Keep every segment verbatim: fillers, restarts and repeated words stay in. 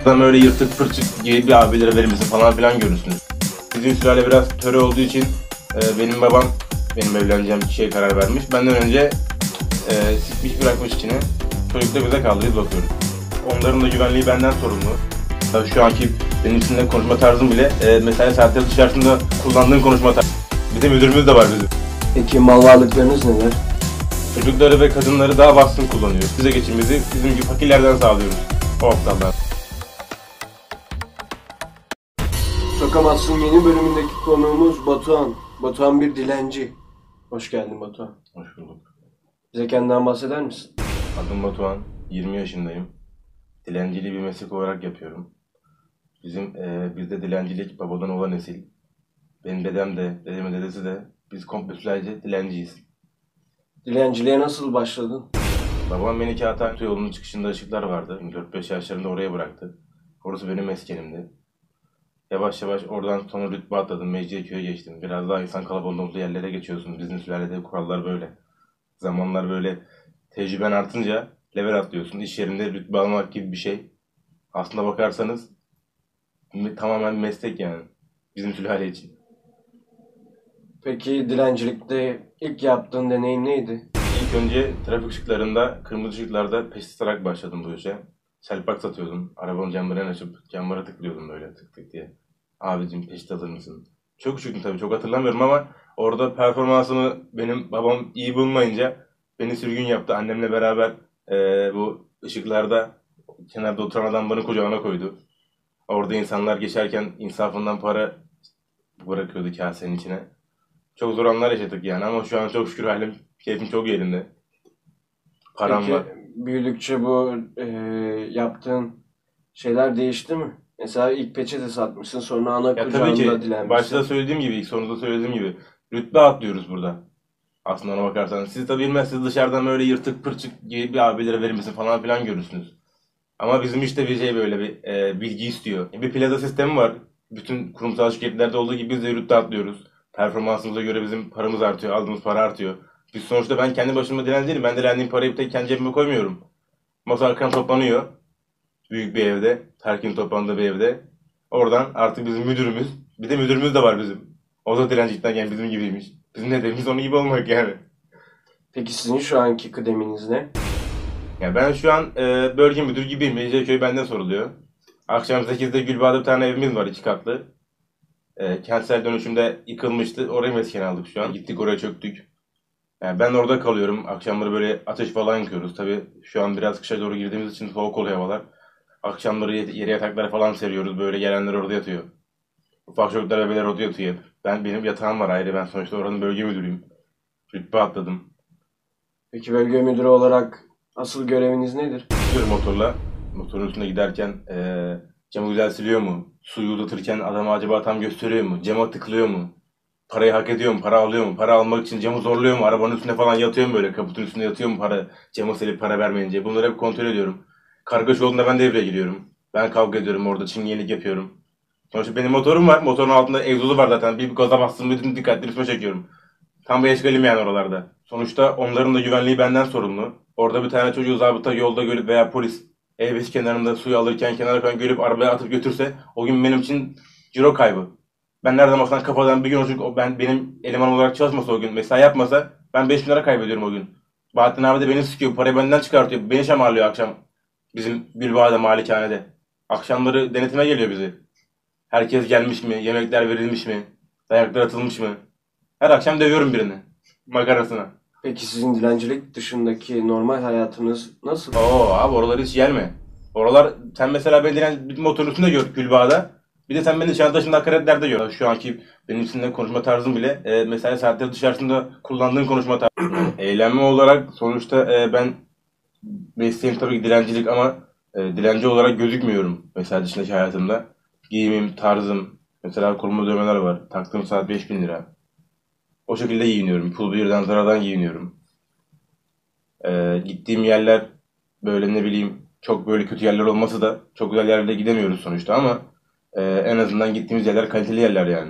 Adam öyle yırtık pırçık gibi bir abilere verir misin falan filan görürsünüz. Bizim sülale biraz töre olduğu için e, benim babam benim evleneceğim kişiye karar vermiş. Benden önce e, sikmiş bırakmış içine. Çocuk da bize kaldı, biz bakıyoruz. Onların da güvenliği benden sorumlu. Tabii şu anki benim sizinle konuşma tarzım bile e, mesai saatleri dışarısında kullandığım konuşma tarzı. Bir de müdürümüz de var bizim. Peki mal varlıklarınız neler? Çocukları ve kadınları daha baskın kullanıyor. Bize geçimimizi bizim gibi fakirlerden sağlıyoruz. O aptallar. Sokamazsın yeni bölümündeki konuğumuz Batuhan. Batuhan bir dilenci. Hoş geldin Batuhan. Hoş bulduk. Bize kendinden bahseder misin? Adım Batuhan, yirmi yaşındayım. Dilenciliği bir meslek olarak yapıyorum. Bizim e, bizde dilencilik babadan olan nesil. Benim dedem de, dedemin dedesi de biz komple sülece dilenciyiz. Dilenciliğe nasıl başladın? Babam beni Kağıthane yolunun çıkışında ışıklar vardı. dört beş yaşlarında oraya bıraktı. Orası benim meskenimdi. Yavaş yavaş oradan sonra rütbe atladım, Mecidiyeköy'e geçtim. Biraz daha insan kalabalığı olduğu yerlere geçiyorsun. Bizim sülalede kurallar böyle. Zamanlar böyle tecrüben artınca level atlıyorsun. İş yerinde rütbe almak gibi bir şey. Aslında bakarsanız tamamen meslek yani. Bizim sülale için. Peki dilencilikte ilk yaptığın deneyim neydi? İlk önce trafik ışıklarında, kırmızı ışıklarda peşi sırarak başladım bu işe. Selpak satıyordum. Arabanın camlarını açıp camlara tıklıyordum böyle tık tık diye. Abicim peşit alır mısın? Çok küçüktüm tabii, çok hatırlamıyorum ama orada performansımı benim babam iyi bulmayınca beni sürgün yaptı. Annemle beraber e, bu ışıklarda kenarda oturan adam beni kucağına koydu. Orada insanlar geçerken insafından para bırakıyordu kasenin içine. Çok zor anlar yaşadık yani ama şu an çok şükür halim, keyfim çok yerinde. Param Peki var. büyüdükçe bu e, yaptığın şeyler değişti mi? Mesela ilk peçete satmışsın, sonra ana Ya tabii kucağında ki dilenmişsin. başta söylediğim gibi, ilk sonunda söylediğim gibi rütbe atlıyoruz burada. Aslında ona bakarsanız. Siz tabii bilmezsiniz, dışarıdan böyle yırtık pırçık gibi bir abilere verir misin falan filan görürsünüz. Ama bizim işte bir şey böyle bir e, bilgi istiyor. Bir plaza sistemi var. Bütün kurumsal şirketlerde olduğu gibi biz de rütbe atlıyoruz. Performansımıza göre bizim paramız artıyor, aldığımız para artıyor. Biz sonuçta ben kendi başıma dilenci değilim. Ben dilendiğim parayı bir tek kendi cebime koymuyorum. Masa arkam toplanıyor. Büyük bir evde, herkesin toplandığı bir evde. Oradan artık bizim müdürümüz, bir de müdürümüz de var bizim. O da dilencilikten yani bizim gibiymiş. Bizim hedefimiz onun gibi olmak yani. Peki sizin şu anki kıdeminiz ne? Ya ben şu an e, bölge müdür gibiyim. Mecidiyeköy benden soruluyor. Akşam sekizde Gülbağ'da bir tane evimiz var, iki katlı. E, kentsel dönüşümde yıkılmıştı. Oraya mesken aldık şu an. Gittik oraya çöktük. Yani ben orada kalıyorum. Akşamları böyle ateş falan yakıyoruz. Tabii şu an biraz kışa doğru girdiğimiz için soğuk oluyor havalar. Akşamları yere yataklara falan seriyoruz. Böyle gelenler orada yatıyor. Ufak çocuklar, bebeler orada yatıyor hep. Ben, benim yatağım var ayrı. Ben sonuçta oranın bölge müdürüyüm. Rütbe atladım. Peki bölge müdürü olarak asıl göreviniz nedir? Gidiyorum motorla. Motorun üstünde giderken ee, camı güzel siliyor mu? Suyu uzatırken adama acaba tam gösteriyor mu? Cama tıklıyor mu? Parayı hak ediyor mu? Para alıyor mu? Para almak için camı zorluyor mu? Arabanın üstünde falan yatıyor mu böyle? Kaputun üstünde yatıyor mu para? Camı silip para vermeyince. Bunları hep kontrol ediyorum. Kargaş olduğunda ben devreye giriyorum. Ben kavga ediyorum orada. Çingenelik yapıyorum. Sonuçta benim motorum var. Motorun altında egzozu var zaten. Bir gaza bastım, bütün dikkatli üstüme çekiyorum. Tam bir eşkalim yani oralarda. Sonuçta onların da güvenliği benden sorumlu. Orada bir tane çocuğu zabıta yolda görüp veya polis E beş kenarında suyu alırken kenara falan görüp arabaya atıp götürse o gün benim için ciro kaybı. Ben nereden baksan kafadan bir gün o çocuk ben, benim eleman olarak çalışmasa o gün mesai yapmasa ben beş bin lira kaybediyorum o gün. Bahattin abi de beni sıkıyor, parayı benden çıkartıyor, beni şamarlıyor akşam. Bizim Gülbağ'da malikanede. Akşamları denetime geliyor bizi. Herkes gelmiş mi, yemekler verilmiş mi, dayaklar atılmış mı? Her akşam dövüyorum birini. Makarasına. Peki sizin dilencilik dışındaki normal hayatınız nasıl? Oo abi oraları hiç gelme. Oralar sen mesela beni diren bir motorun üstünde gör Gülbağ'da. Bir de sen beni Nişantaşı'nda Akaretler'de gör. Şu anki benim sizinle konuşma tarzım bile e, mesai saatleri dışarısında kullandığım konuşma tarzım. Eğlenme olarak sonuçta e, ben mesleğim tabii ki dilencilik ama e, dilenci olarak gözükmüyorum mesela dışındaki hayatımda. Giyimim, tarzım, mesela kolumda dövmeler var. Taktığım saat beş bin lira. O şekilde giyiniyorum. Pul birden Zara'dan giyiniyorum. Ee, gittiğim yerler böyle ne bileyim çok böyle kötü yerler olmasa da çok güzel yerlere gidemiyoruz sonuçta ama e, en azından gittiğimiz yerler kaliteli yerler yani.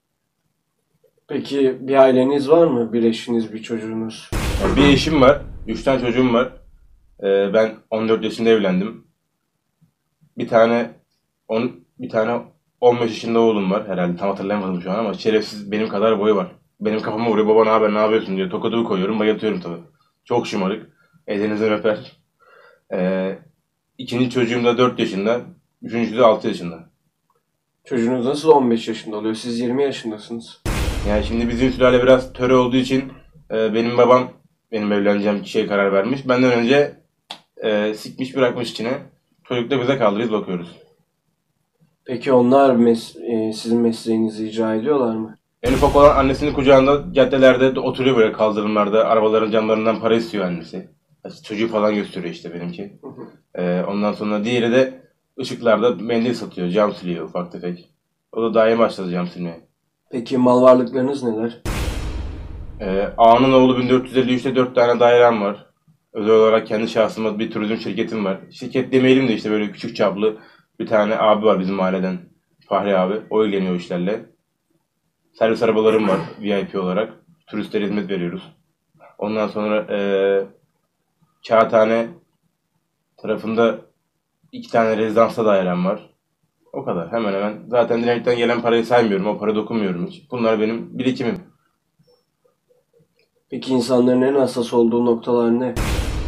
Peki bir aileniz var mı? Bir eşiniz, bir çocuğunuz? Yani bir eşim var. Üç tane çocuğum var. Ee, ben on dört yaşında evlendim. Bir tane on, bir tane on beş yaşında oğlum var herhalde, tam hatırlayamadım şu an ama şerefsiz benim kadar boyu var. Benim kafama vuruyor, baba ne haber ne yapıyorsun diyor. Tokadı koyuyorum, bayatıyorum tabii. Çok şımarık. Elinizden öper. Ee, ikinci çocuğum da dört yaşında. Üçüncüsü de altı yaşında. Çocuğunuz nasıl on beş yaşında oluyor? Siz yirmi yaşındasınız. Yani şimdi bizim sülale biraz töre olduğu için e, benim babam benim evleneceğim kişiye karar vermiş. Benden önce e, sikmiş bırakmış içine. Çocuk da bize kaldı, biz bakıyoruz. Peki onlar mes- e, sizin mesleğinizi icra ediyorlar mı? En ufak olan annesinin kucağında caddelerde de oturuyor böyle kaldırımlarda. Arabaların camlarından para istiyor annesi. Çocuğu falan gösteriyor işte benimki. Ee, ondan sonra diğeri de ışıklarda mendil satıyor, cam siliyor ufak tefek. O da daha yeni başladı cam silmeye. Peki mal varlıklarınız neler? Ee, Ağa'nın oğlu bin dört yüz elli üçte dört tane dairem var. Özel olarak kendi şahsıma bir turizm şirketim var. Şirket demeyelim de işte böyle küçük çaplı bir tane abi var bizim mahalleden. Fahri abi. O ilgileniyor işlerle. Servis arabalarım var V I P olarak. Turistlere hizmet veriyoruz. Ondan sonra eee Kağıthane tarafında iki tane rezidansa dairem var. O kadar hemen hemen. Zaten Dinamik'ten gelen parayı saymıyorum. O para dokunmuyorum hiç. Bunlar benim birikimim. Peki insanların en hassas olduğu noktalar ne?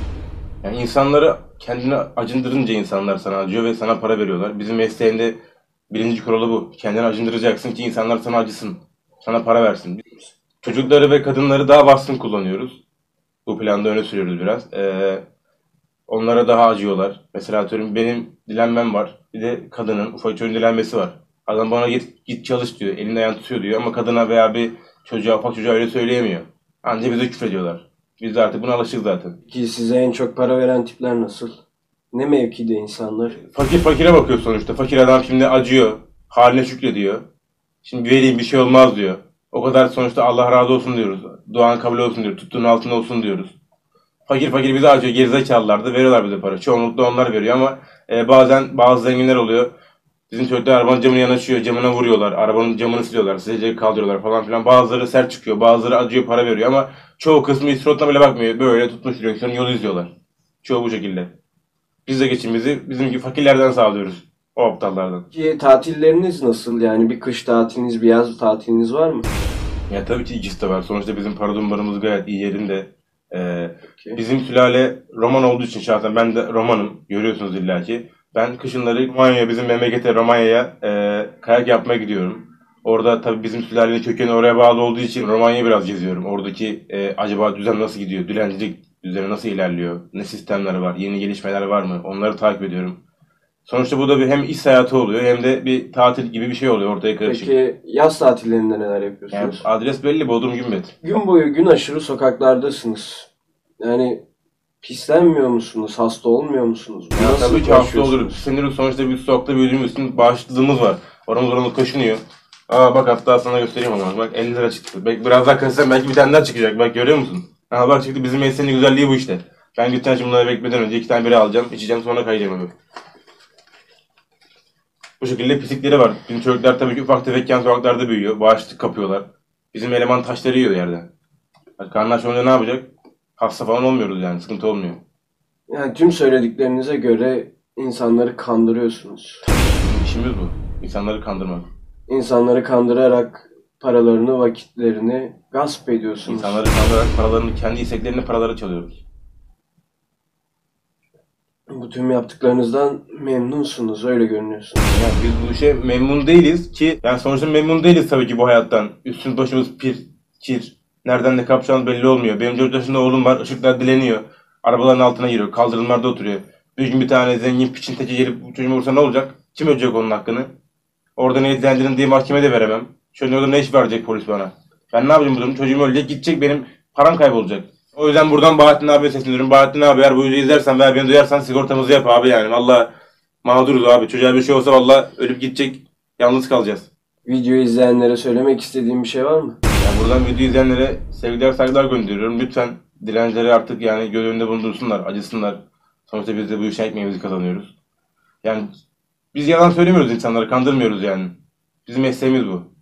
Yani insanları kendini acındırınca insanlar sana acıyor ve sana para veriyorlar. Bizim mesleğinde birinci kuralı bu. Kendini acındıracaksın ki insanlar sana acısın. Sana para versin. Çocukları ve kadınları daha baskın kullanıyoruz. Bu planda öne sürüyoruz biraz. Ee, onlara daha acıyorlar. Mesela atıyorum benim dilenmem var. Bir de kadının ufak çocuğun dilenmesi var. Adam bana git, git çalış diyor. Elinde ayağını tutuyor diyor. Ama kadına veya bir çocuğa, ufak çocuğa öyle söyleyemiyor. Anca bize küfrediyorlar. Biz de artık buna alıştık zaten. Peki size en çok para veren tipler nasıl? Ne mevkide insanlar? Fakir fakire bakıyor sonuçta. Fakir adam şimdi acıyor. Haline şükrediyor. Şimdi vereyim bir şey olmaz diyor. O kadar sonuçta Allah razı olsun diyoruz. Duan kabul olsun diyoruz. Tuttuğun altında olsun diyoruz. Fakir fakir bize acıyor. Gerizekalılar da veriyorlar bize para. Çoğunlukla onlar veriyor ama e, bazen bazı zenginler oluyor. Bizim çocuklar arabanın camına yanaşıyor. Camına vuruyorlar. Arabanın camını siliyorlar. Silecek kaldırıyorlar falan filan. Bazıları sert çıkıyor. Bazıları acıyor, para veriyor ama çoğu kısmı hiç suratına bile bakmıyor. Böyle tutmuş direksiyonu yolu izliyorlar. Çoğu bu şekilde. Biz de geçimimizi bizim gibi fakirlerden sağlıyoruz. O aptallardan. Peki tatilleriniz nasıl? Yani bir kış tatiliniz, bir yaz tatiliniz var mı? Ya tabii ki ikisi de var. Sonuçta bizim para durumlarımız gayet iyi yerinde. Ee, Peki. bizim sülale Roman olduğu için şahsen ben de Romanım. Görüyorsunuz illaki. Ben kışınları Romanya'ya, bizim memlekete Romanya'ya e, kayak yapmaya gidiyorum. Orada tabii bizim sülalenin kökeni oraya bağlı olduğu için Romanya'yı biraz geziyorum. Oradaki e, acaba düzen nasıl gidiyor? Dilencilik düzeni nasıl ilerliyor? Ne sistemler var? Yeni gelişmeler var mı? Onları takip ediyorum. Sonuçta bu da bir hem iş hayatı oluyor hem de bir tatil gibi bir şey oluyor ortaya karışık. Peki yaz tatillerinde neler Yani yapıyorsunuz? adres belli, Bodrum Gümbet. Gün boyu gün aşırı sokaklardasınız. Yani pislenmiyor musunuz? Hasta olmuyor musunuz? Ya Nasıl tabii ki hasta yaşıyorsunuz? oluruz. Sinirli sonuçta bir sokakta büyüdüğümüz için bağışıklığımız var. Oramız oramız kaşınıyor. Aa bak hatta sana göstereyim onu. Bak elli lira çıktı. Belki biraz daha kaçsam belki bir tane daha çıkacak. Bak görüyor musun? Aa bak çıktı, bizim mesleğin güzelliği bu işte. Ben gideceğim şimdi bunları beklemeden önce iki tane bira alacağım. İçeceğim sonra kayacağım eve. Bu şekilde pislikleri var. Bizim çocuklar tabii ki ufak tefekken sokaklarda büyüyor. Bağışıklık kapıyorlar. Bizim eleman taşları yiyor yerden. Yani karnı aç olunca ne yapacak? Hasta falan olmuyoruz yani. Sıkıntı olmuyor. Yani tüm söylediklerinize göre insanları kandırıyorsunuz. Bizim işimiz bu. İnsanları kandırmak. İnsanları kandırarak paralarını, vakitlerini gasp ediyorsunuz. İnsanları kandırarak paralarını, kendi isteklerini paraları çalıyoruz. Bu tüm yaptıklarınızdan memnunsunuz, öyle görünüyorsunuz. Yani biz bu işe memnun değiliz ki, yani sonuçta memnun değiliz tabii ki bu hayattan. Üstümüz başımız pir, kir. Nereden ne kapacağımız belli olmuyor. Benim dört yaşında oğlum var, ışıklar dileniyor. Arabaların altına giriyor, kaldırımlarda oturuyor. Bir gün bir tane zengin piçin teki gelip bu çocuğumu vursa ne olacak? Kim ödeyecek onun hakkını? Orada ne ilgilendirin diye mahkemede veremem. Şöyle orada ne iş verecek polis bana? Ben ne yapacağım bu durum? Çocuğum ölecek, gidecek, benim param kaybolacak. O yüzden buradan Bahattin abiye sesleniyorum. Bahattin abi, eğer bu videoyu izlersen veya beni duyarsan sigortamızı yap abi yani. Valla mağduruz abi. Çocuğa bir şey olsa valla ölüp gidecek. Yalnız kalacağız. Videoyu izleyenlere söylemek istediğim bir şey var mı? Yani buradan video izleyenlere sevgiler saygılar gönderiyorum. Lütfen dilencileri artık yani göz önünde bulundursunlar, acısınlar. Sonuçta biz de bu işe ekmeğimizi kazanıyoruz. Yani biz yalan söylemiyoruz, insanları kandırmıyoruz yani. Bizim mesleğimiz bu.